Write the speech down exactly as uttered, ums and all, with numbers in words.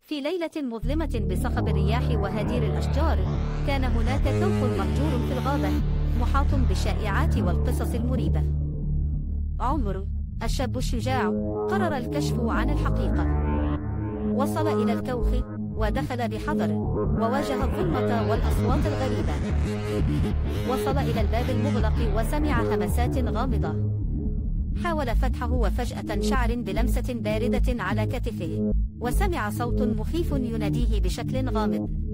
في ليلة مظلمة بصخب الرياح وهدير الأشجار، كان هناك كوخ مهجور في الغابة، محاط بالشائعات والقصص المريبة. عمر، الشاب الشجاع، قرر الكشف عن الحقيقة. وصل إلى الكوخ ودخل بحذر، وواجه الظلمة والأصوات الغريبة. وصل إلى الباب المغلق وسمع همسات غامضة. حاول فتحه وفجأة شعر بلمسة باردة على كتفه، وسمع صوت مخيف يناديه بشكل غامض.